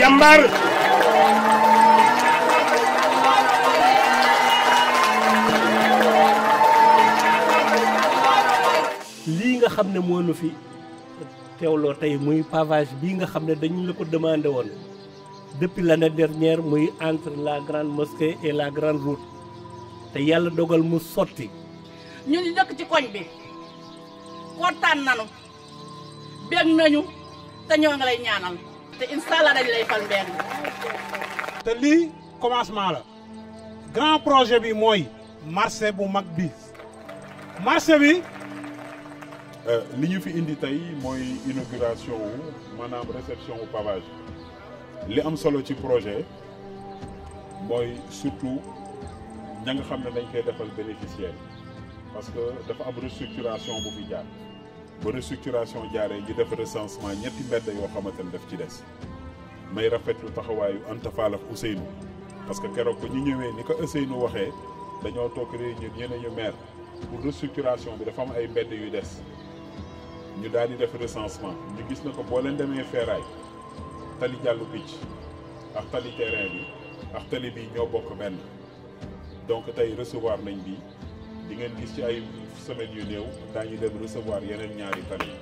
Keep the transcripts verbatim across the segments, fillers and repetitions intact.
jàmbar lii nga xam ne moo nu fi teewloo tey muy pavage bii nga xam ne dañu la ko demandé woon depuis l'année dernière muy entre la grande mosquée et la grande route te yàlla dogal mu sotti. ñun ñu dëkk ci koñ bi kontaan nañu bég nañu te ñoo nga lay ñaanal te incha allah dañ lay fal benn. te lii commencement la grand projet bi mooy marché bu mag bi marché bi. li ñu fi indi tey mooy inauguration wu maanaam réception wu pavage li am solo ci projet mooy surtout ña nga xam ne dañ koy defal bénéficiaire parce que dafa am restructuration bu fi jaar ba restructuration jaaree ñu def recensement ñetti mbedd yoo xamante ne daf ci des may rafetlu taxawaayu Anta Fall ak Ousseynou parce que keroog ko ñu ñëwee ni ko Ousseynou waxee dañoo toog réunion ñeneen ñu maire pour restructuration bi dafa am ay mbedd yu des ñu daal di def recensement ñu gis na ko boo leen demee feeraay tali jàllu picc ak tali terrain bi ak tali bi ñoo bokk benn donc tey recevoir nañ bi di ngeen gis ci ay semaines yu néew daañu dem recevoir yeneen ñaari tali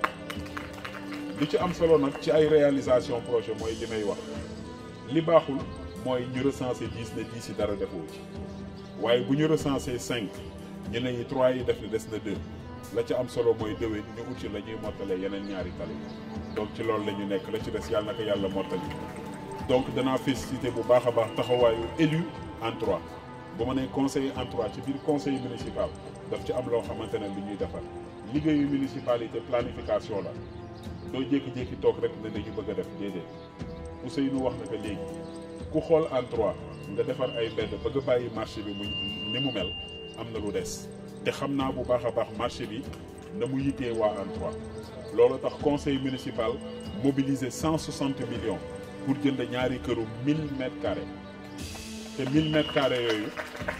li ci am solo nag ci ay réalisation projet mooy li may wax li baaxul mooy ñu recensé dix ne dix yi dara defoo ci waaye bu ñu recensé cinq ñu ne yi trois yi def ne des na deux la ca am solo mooy déwén ñu ut ci la ñuy mottalee yeneen ñaari tali donc ci loolu la ñu nekk la ci des yàlla na ko yàlla mottali donc danaa félicité bu baax a baax taxawaayu élu en trois bu ma nee conseiller en trois ci biir conseil municipal daf ci am loo xamante ne lu ñuy defar liggéeyu municipalité planification la doo jékki-jékki toog rek ne dañu bëgg a def déedéet Ousseynou wax na ko léegi ku xool en trois nga defar ay mbedd bëgg a bàyyi marché bi mu ni mu mel am na lu des te xam naa bu baax a baax marché bi na mu yittee waa en trois loolu tax conseil municipal mobilisé cent soixante millions pour jënd ñaari këru mille mètres carrés te mille mètres carrés yooyu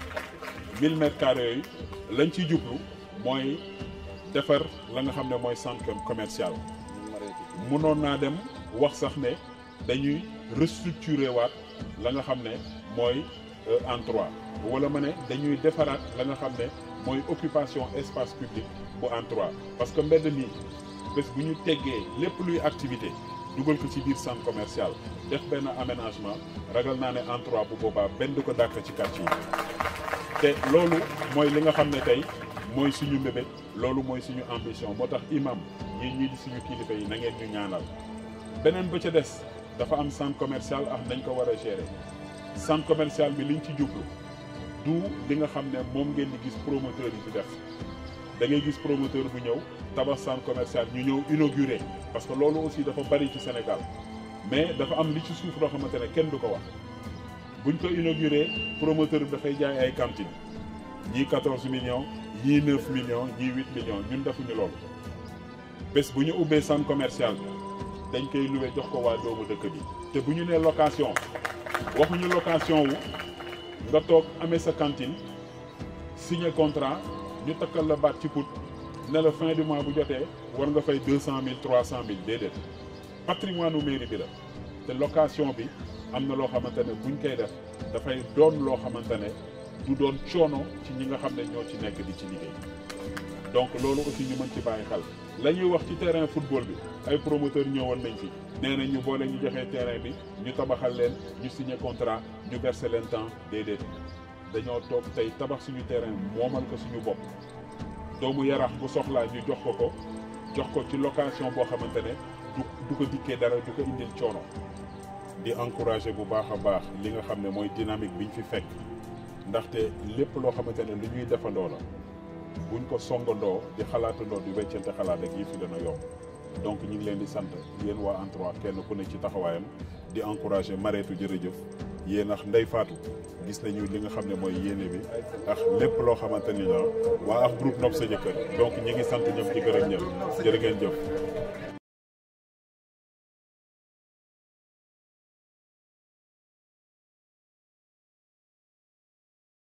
mille mètres carrés yooyu lañ ciy jublu mooy defar la nga xam ne mooy centre commercial mënoon naa dem wax sax ne dañuy restructurer waat la nga xam ne mooy en trois wala ma ne dañuy defaraat la nga xam ne mooy occupation espace public bu en trois parce que mbedd nii bés bu ñu teggee lépp luy activité dugal ko ci biir centre commercial def benn aménagement ragal naa ne en trois bu boobaa benn du ko dàkk ci quartier yi te loolu mooy li nga xam ne tey mooy suñu mbébét loolu mooy suñu ambition moo tax imam ñii ñii di suñu kilifa yi na ngeen ñu ñaanal beneen ba ca des dafa am centre commercial ak nañ ko war a gérer centre commercial bi liñ ci jublu du li nga xam ne moom ngeen di gis promoteur yi di def da ngay gis promoteur bu ñëw tabax centre commercial ñu ñëw inauguré parce que loolu aussi dafa bari ci Sénégal mais dafa am li ci suuf loo xamante ne kenn du ko wax buñ ko inauguré promoteur bi dafay jaay ay cantine ñii quatorze millions ñii neuf millions ñii huit millions ñun defuñu loolu bés bu ñu ubbee centre commercial bi dañ koy loué jox ko waa doomu dëkk bi te bu ñu nee location waxuñu location wu nga toog amee sa cantine signé contrat ñu takkal la baat ci put ne la fin du mois bu jotee war nga fay deux cent mille trois cent mille déedéet patrimoine u mairie bi la te location bi am na loo xamante ne buñ koy def dafay doon loo xamante ne du doon coono ci ñi nga xam ne ñoo ci nekk di ci liggéey donc loolu aussi ñu mën ci bàyyi xel la ñuy wax ci terrain football bi ay promoteur ñëwoon nañ fi nee na ñu boole ñu joxee terrain bi ñu tabaxal leen ñu signé contrat ñu versé leen temps déedéet dañoo toog tey tabax suñu terrain moomal ko suñu bopp doomu Yaraax bu soxlaa ñu jox ko ko jox ko ci location boo xamante ne du du ko dikkee dara du ko indil coono di encourager bu baax a baax li nga xam ne mooy dynamique biñ fi fekk ndaxte lépp loo xamante ne lu ñuy defandoo la buñ ko songandoo di xalaatandoo di weccante xalaat rek yi fi dana yomb donc ñu ngi leen di sant yéen waa en trois kenn ku ne ci taxawaayam di encourager Mareetu jërëjëf yéen ak Ndey Faatu gis nañu li nga xam ne mooy yéene bi ak lépp loo xamante ni la waa ak groupe Nopp sa jëkkër donc ñi ngi sant ñëpp ci gërëm ñëpp jërë ngeen jëf